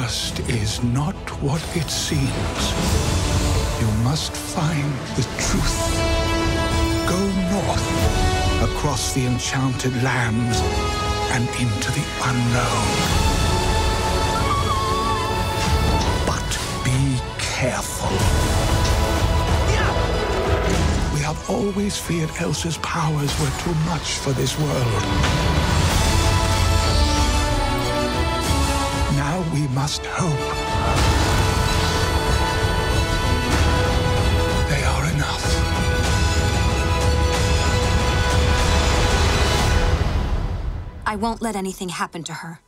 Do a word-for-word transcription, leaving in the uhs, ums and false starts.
past is not what it seems. You must find the truth. Go north, across the enchanted lands, and into the unknown. But be careful. We have always feared Elsa's powers were too much for this world. Now we must hope they are enough. I won't let anything happen to her.